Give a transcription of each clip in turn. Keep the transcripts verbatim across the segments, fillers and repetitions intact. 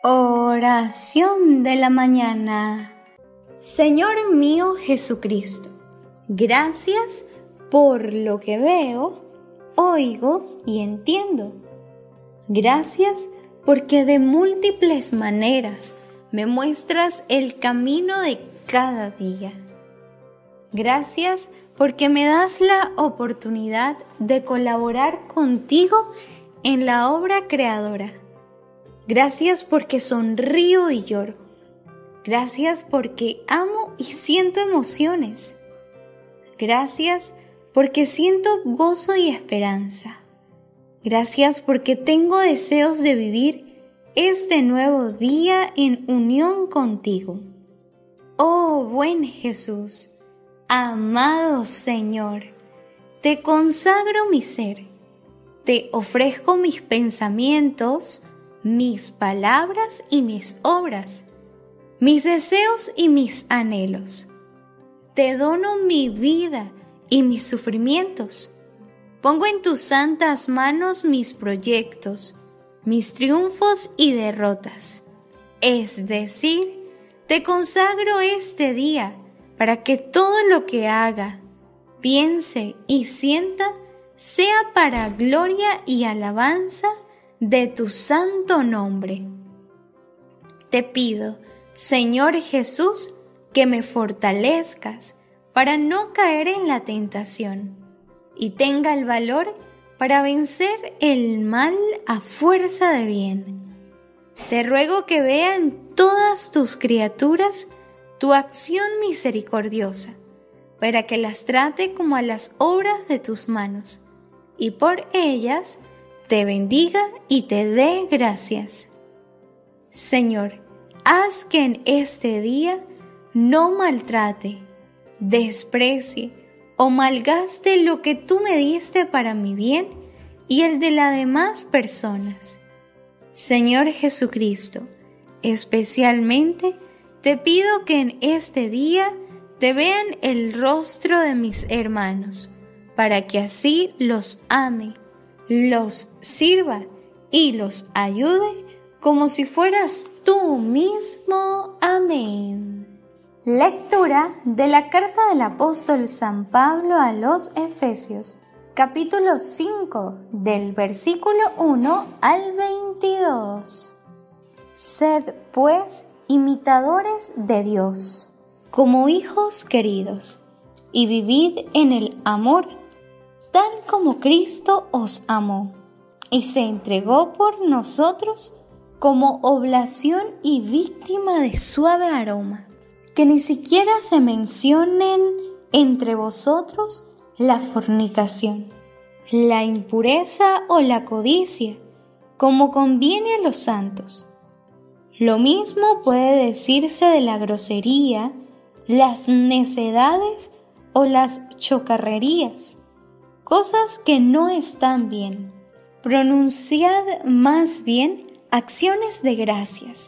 Oración de la mañana. Señor mío Jesucristo, gracias por lo que veo, oigo y entiendo. Gracias porque de múltiples maneras me muestras el camino de cada día. Gracias porque me das la oportunidad de colaborar contigo en la obra creadora. Gracias porque sonrío y lloro. Gracias porque amo y siento emociones. Gracias porque siento gozo y esperanza. Gracias porque tengo deseos de vivir este nuevo día en unión contigo. Oh buen Jesús, amado Señor, te consagro mi ser, te ofrezco mis pensamientos, mis palabras y mis obras, mis deseos y mis anhelos. Te dono mi vida y mis sufrimientos. Pongo en tus santas manos mis proyectos, mis triunfos y derrotas. Es decir, te consagro este día para que todo lo que haga, piense y sienta sea para gloria y alabanza de tu santo nombre. Te pido, Señor Jesús, que me fortalezcas para no caer en la tentación y tenga el valor para vencer el mal a fuerza de bien. Te ruego que vea en todas tus criaturas tu acción misericordiosa, para que las trate como a las obras de tus manos, y por ellas te bendiga y te dé gracias. Señor, haz que en este día no maltrate, desprecie o malgaste lo que tú me diste para mi bien y el de las demás personas. Señor Jesucristo, especialmente te pido que en este día te vean el rostro de mis hermanos, para que así los ame, los sirva y los ayude como si fueras tú mismo. Amén. Lectura de la carta del apóstol San Pablo a los Efesios, capítulo cinco, del versículo uno al veintidós. Sed, pues, imitadores de Dios, como hijos queridos, y vivid en el amor, tal como Cristo os amó, y se entregó por nosotros como oblación y víctima de suave aroma. Que ni siquiera se mencionen entre vosotros la fornicación, la impureza o la codicia, como conviene a los santos. Lo mismo puede decirse de la grosería, las necedades o las chocarrerías, cosas que no están bien. Pronunciad más bien acciones de gracias.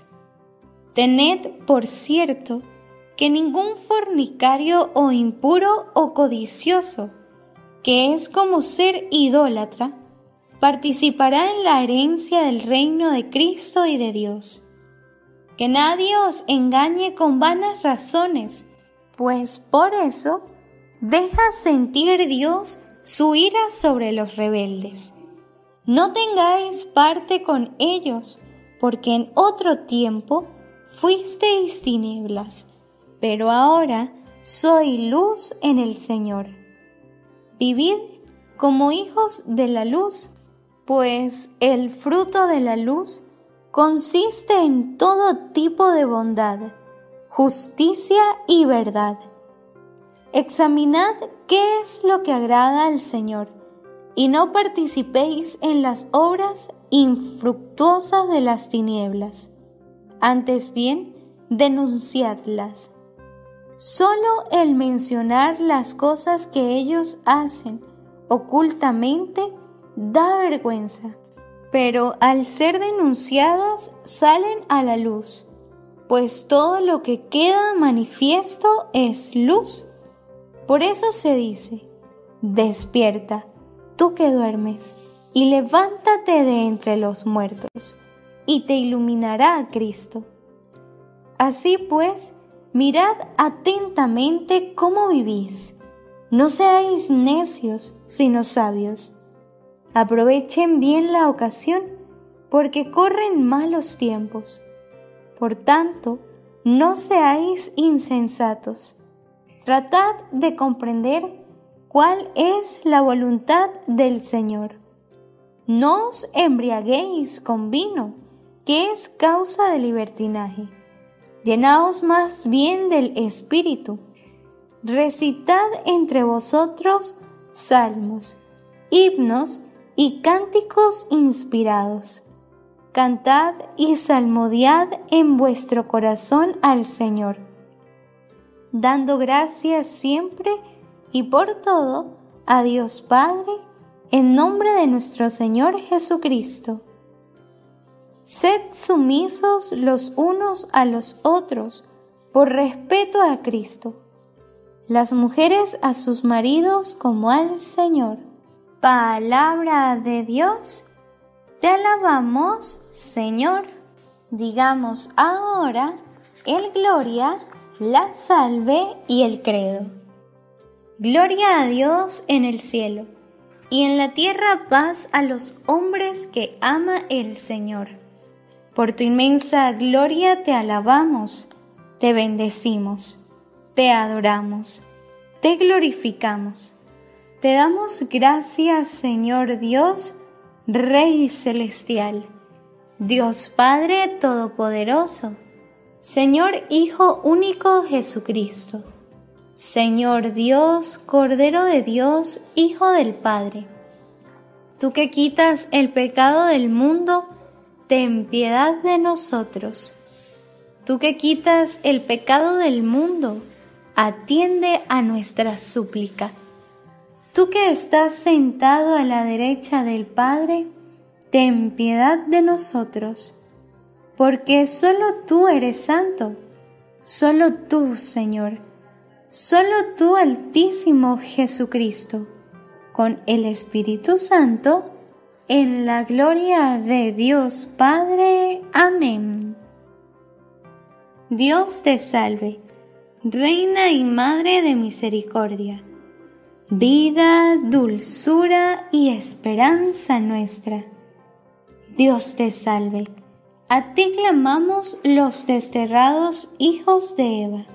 Tened por cierto que ningún fornicario o impuro o codicioso, que es como ser idólatra, participará en la herencia del reino de Cristo y de Dios. Que nadie os engañe con vanas razones, pues por eso deja sentir Dios su ira sobre los rebeldes. No tengáis parte con ellos, porque en otro tiempo fuisteis tinieblas, pero ahora soy luz en el Señor. Vivid como hijos de la luz, pues el fruto de la luz consiste en todo tipo de bondad, justicia y verdad. Examinad qué es lo que agrada al Señor, y no participéis en las obras infructuosas de las tinieblas. Antes bien, denunciadlas. Solo el mencionar las cosas que ellos hacen ocultamente da vergüenza, pero al ser denunciadas salen a la luz, pues todo lo que queda manifiesto es luz. Por eso se dice: despierta, tú que duermes, y levántate de entre los muertos, y te iluminará Cristo. Así pues, mirad atentamente cómo vivís. No seáis necios, sino sabios. Aprovechen bien la ocasión, porque corren malos tiempos. Por tanto, no seáis insensatos. Tratad de comprender cuál es la voluntad del Señor. No os embriaguéis con vino, que es causa de libertinaje. Llenaos más bien del Espíritu. Recitad entre vosotros salmos, himnos y cánticos inspirados. Cantad y salmodiad en vuestro corazón al Señor, dando gracias siempre y por todo a Dios Padre, en nombre de nuestro Señor Jesucristo. Sed sumisos los unos a los otros, por respeto a Cristo. Las mujeres a sus maridos como al Señor. Palabra de Dios. Te alabamos, Señor. Digamos ahora el Gloria, la Salve y el Credo. Gloria a Dios en el cielo, y en la tierra paz a los hombres que ama el Señor. Por tu inmensa gloria te alabamos, te bendecimos, te adoramos, te glorificamos. Te damos gracias, Señor Dios, Rey celestial, Dios Padre todopoderoso, Señor Hijo único Jesucristo, Señor Dios, Cordero de Dios, Hijo del Padre. Tú que quitas el pecado del mundo, ten piedad de nosotros. Tú que quitas el pecado del mundo, atiende a nuestra súplica. Tú que estás sentado a la derecha del Padre, ten piedad de nosotros, porque solo tú eres santo, solo tú, Señor, solo tú, Altísimo Jesucristo, con el Espíritu Santo, en la gloria de Dios Padre. Amén. Dios te salve, Reina y Madre de misericordia, vida, dulzura y esperanza nuestra. Dios te salve, a ti clamamos los desterrados hijos de Eva.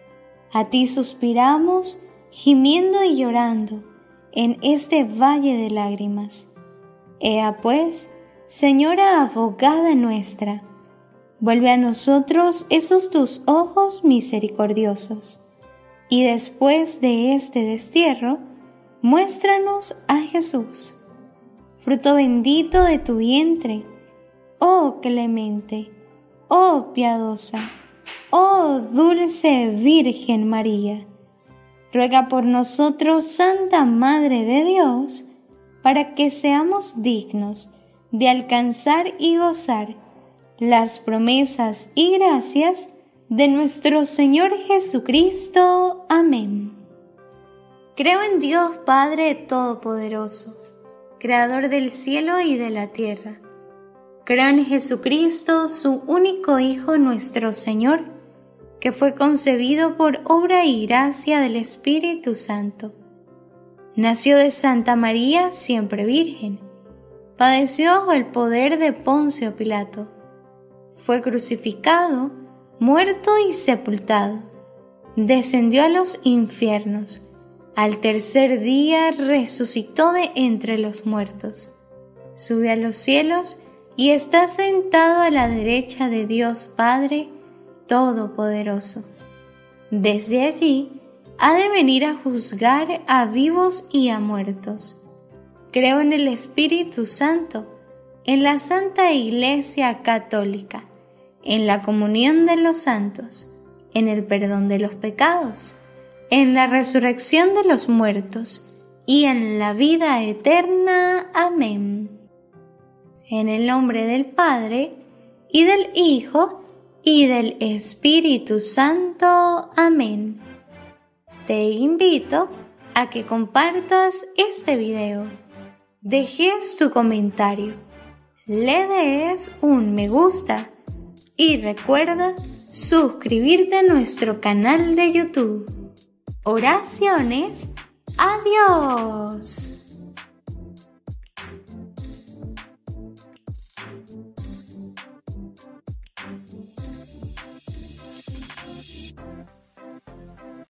A ti suspiramos, gimiendo y llorando, en este valle de lágrimas. Ea pues, Señora abogada nuestra, vuelve a nosotros esos tus ojos misericordiosos, y después de este destierro, muéstranos a Jesús, fruto bendito de tu vientre, oh clemente, oh piadosa, oh dulce Virgen María. Ruega por nosotros, Santa Madre de Dios, para que seamos dignos de alcanzar y gozar las promesas y gracias de nuestro Señor Jesucristo. Amén. Creo en Dios Padre Todopoderoso, Creador del cielo y de la tierra. Creo en Jesucristo, su único Hijo, nuestro Señor, que fue concebido por obra y gracia del Espíritu Santo. Nació de Santa María, siempre Virgen. Padeció bajo el poder de Poncio Pilato. Fue crucificado, muerto y sepultado. Descendió a los infiernos. Al tercer día resucitó de entre los muertos. Subió a los cielos y está sentado a la derecha de Dios Padre Todopoderoso. Desde allí ha de venir a juzgar a vivos y a muertos. Creo en el Espíritu Santo, en la Santa Iglesia Católica, en la comunión de los santos, en el perdón de los pecados, en la resurrección de los muertos y en la vida eterna. Amén. En el nombre del Padre, y del Hijo, y del Espíritu Santo. Amén. Te invito a que compartas este video, dejes tu comentario, le des un me gusta y recuerda suscribirte a nuestro canal de YouTube. Oraciones. Adiós.